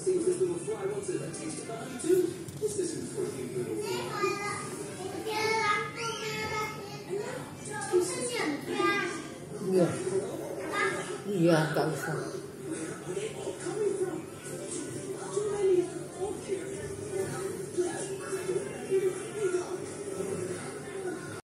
Seems this little fly wants a taste of honey too. This isn't for you, little fly. Iya, iya, nggak usah.